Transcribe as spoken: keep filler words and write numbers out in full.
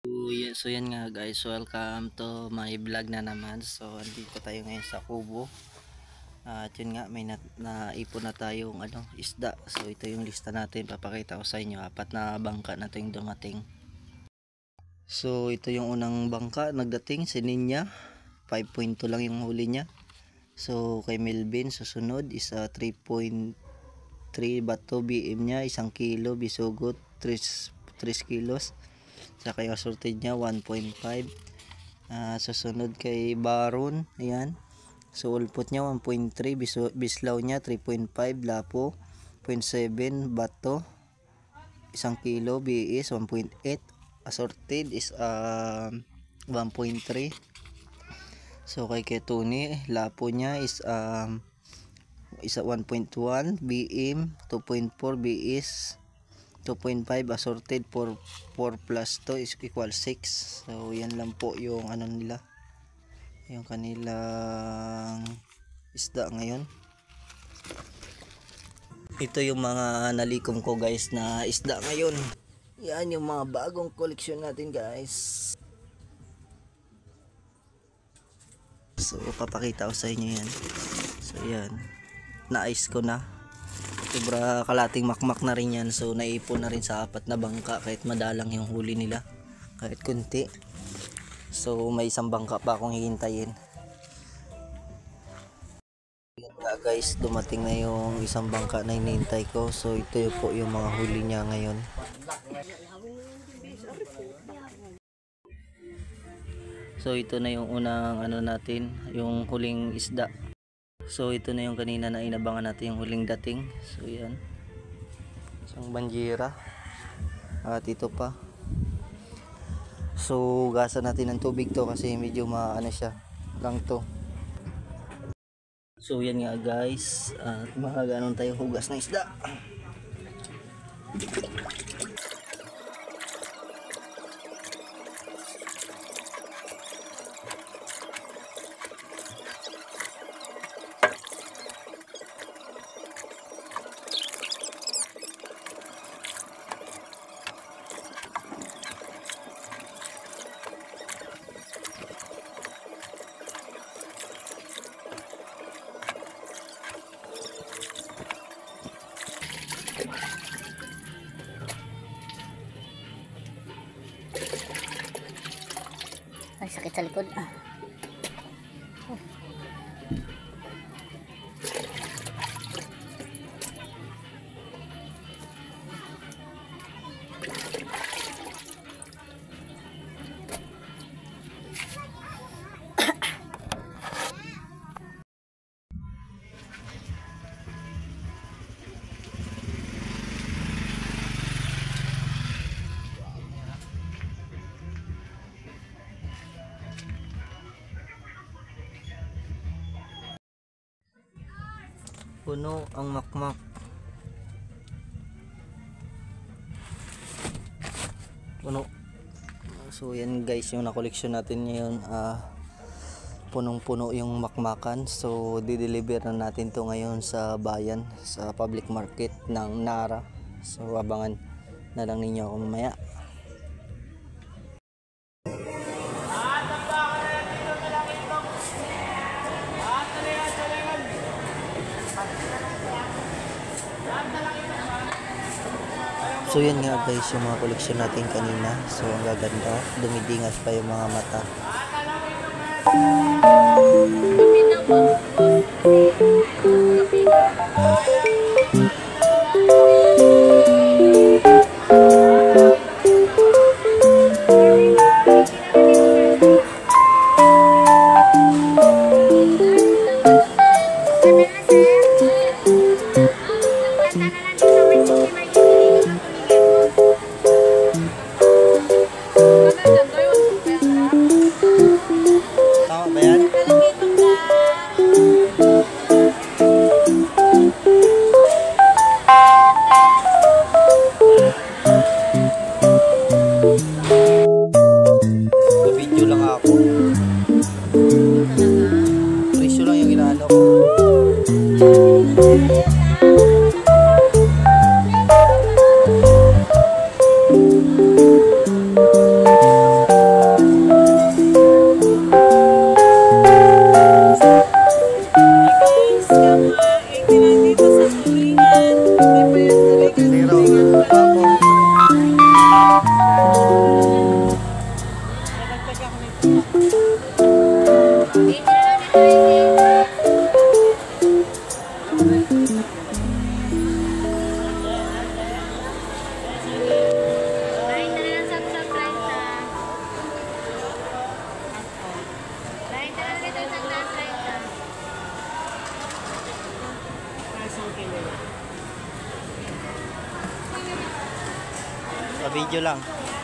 So, yan, so yan nga guys, welcome to my vlog na naman. So andito tayo ngayon sa Kubo. At yun nga, may na, naipon na tayong ano, isda. So ito yung lista natin, papakita ko sa inyo. Apat na bangka na tayong dumating. So ito yung unang bangka nagdating, si Ninya. five point two lang yung huli niya. So kay Melvin susunod is uh, three point three bato B M niya, isang kilo bisugot, three kilos. Saka yung assorted niya one point five. Uh, susunod kay Baron, ayan. So ulpot niya one point three, bislaw niya three point five, lapo zero point seven, bato isang kilo, B S one point eight, assorted is uh, one point three. So kay Ketuni, lapo niya is um, isa one point one, B M two point four, B S two point five, assorted for four plus two is equal six. So yan lang po yung ano nila, yung kanilang isda ngayon. Ito yung mga nalikom ko guys na isda ngayon. Yan yung mga bagong koleksyon natin guys. So papakita ko sa inyo yan. So yan, na-ice ko na. Sobra kalating makmak na rin yan. So naipon na rin sa apat na bangka kahit madalang yung huli nila, kahit kunti. So may isang bangka pa akong hihintayin. Yan nga guys, dumating na yung isang bangka na hinihintay ko. So ito po yung mga huli niya ngayon. So ito na yung unang ano natin, yung huling isda. So ito na yung kanina na inabangan natin, yung huling dating. So yan, isang banjira. At ito pa. So gasan natin ng tubig to kasi medyo maano siya lang to. So yan nga guys, at mga ganon tayo hugas ng isda. Ay, sakit sa likod. Ah. Oh. Puno ang makmak. Puno. So yan guys yung nakoleksyon natin ngayon. Uh, punong-puno yung makmakan. So di-deliver na natin to ngayon sa bayan, sa public market ng Nara. So abangan na lang ninyo ako mamaya. So yan nga guys yung mga koleksyon natin kanina. So ang gaganda, dumidingas pa yung mga mata. Tama ba yan? Sa video lang.